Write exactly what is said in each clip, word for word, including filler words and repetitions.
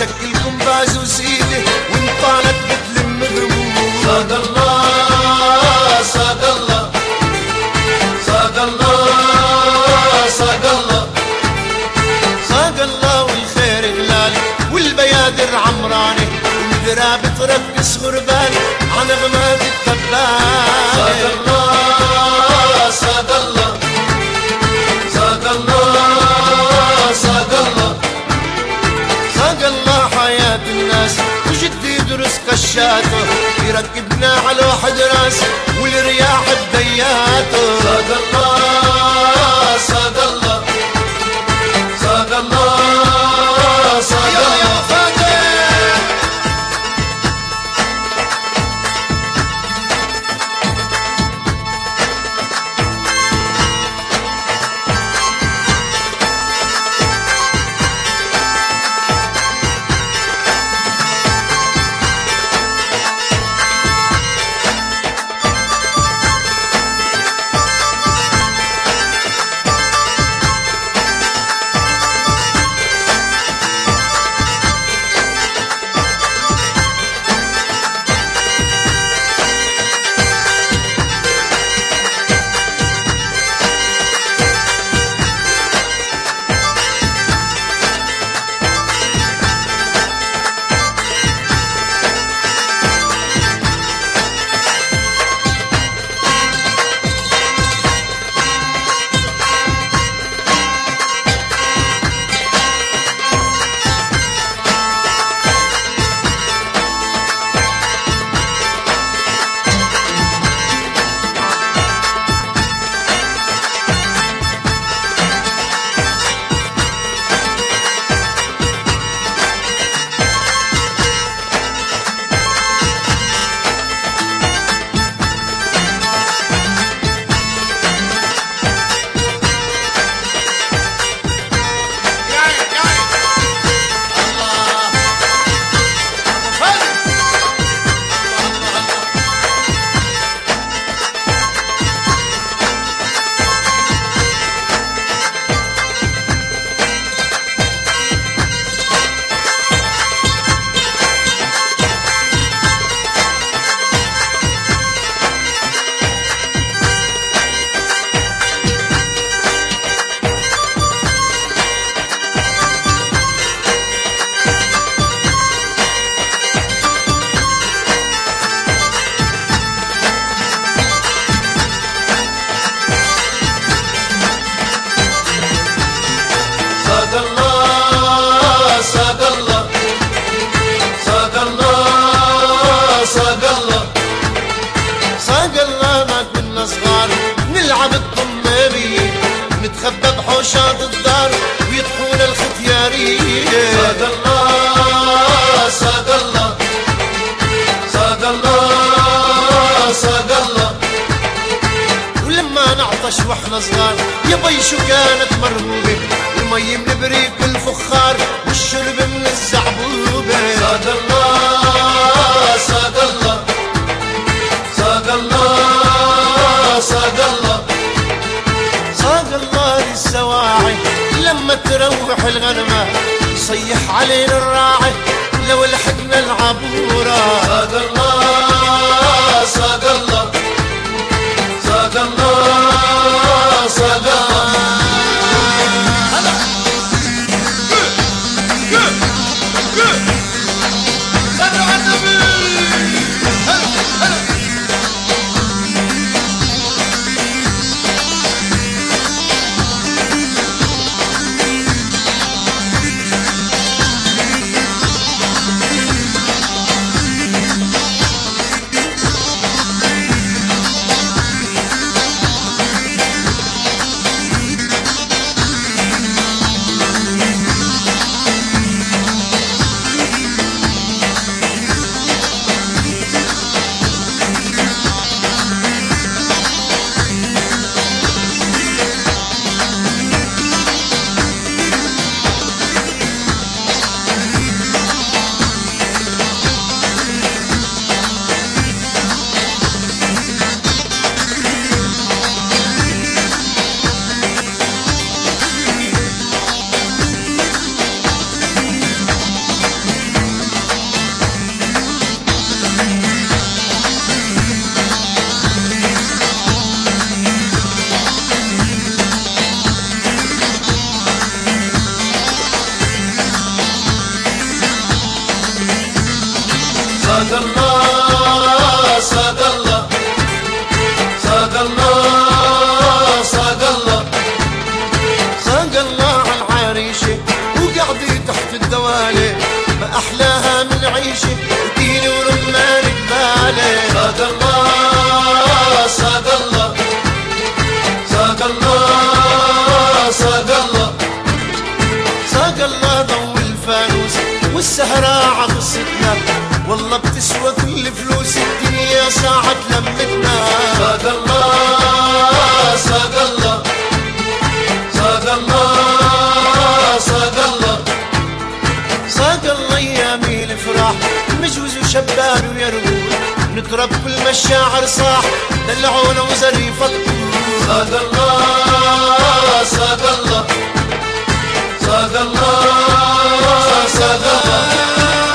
شكلكم باز وسيده وانطالت بتلم هموم. صاد الله صاد الله صاد الله صاد الله صاد الله والخير غلال والبيادر عمرانه والذراب ترقص غربان عن غمات التبان. صاد الله صاد الله صاد الله صاد الله صاد الله حياة الناس وجدي يدرس كشاته يركبنا على واحد راس والرياح بدياته. صاد الله صاد الله صاد الله صاد الله نتخبى بحوشات الدار ويطحون الختيارين. صاد الله صاد الله صاد الله صاد الله. ولما نعطش واحنا صغار يبي شو كانت مرغوبة المي من بريق الفخار والشرب من الزعبوبة. صاد الله صاد الله صاد الله صاد الله صاد الله للسواعي لما تروح الغنمة يصيح علينا الراعي لو لحقنا العبورة. صاد الله صاد الله صاد الله صاد الله. والله بتسوى كل فلوس الدنيا ساعة لمتنا. صدق الله صدق الله صدق الله صدق الله صدق الله ايامي الافراح مجوز وشبان ويرقود نضرب كل مشاعر صاح دلعونا وزريفة صدق الله صدق الله صدق الله صدق الله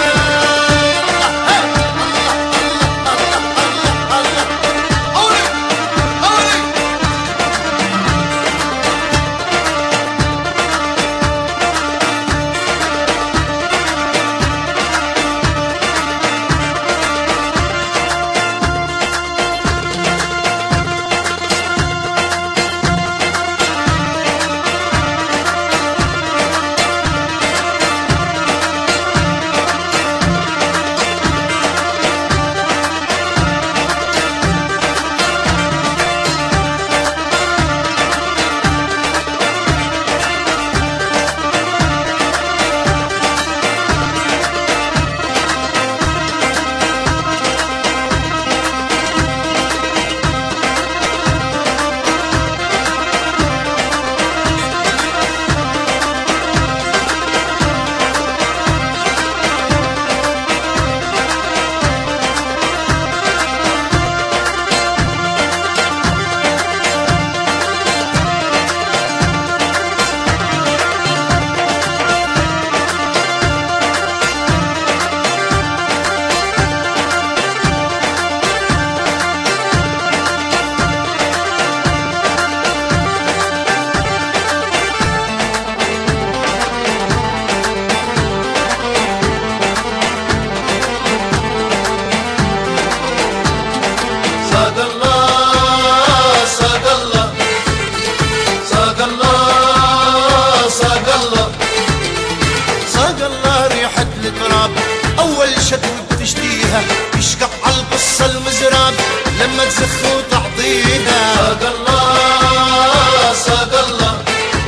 أول شتوى بتشتيها يشقق عالقصة المزراب لما تزخ وتعطيها. صدق الله صدق الله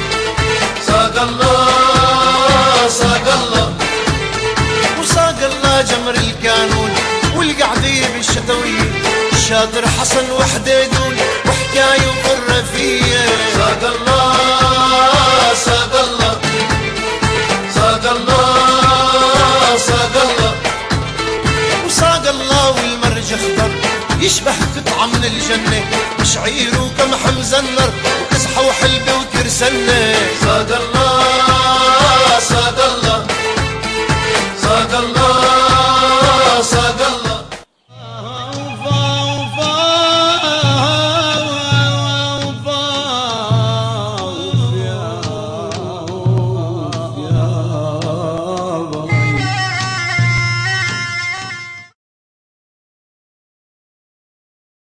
صدق الله صدق الله وصاق الله جمر القانون والقعدية بالشتوية شاطر حسن وحديدون وحكاية وخرافية. صدق الله صدق الله صدق الله صدق الله وصاق الله والمرج اخضر يشبه قطعة من الجنة وشعير وقمح مزنر وقزحة وحلبة وكرسنة. صدق الله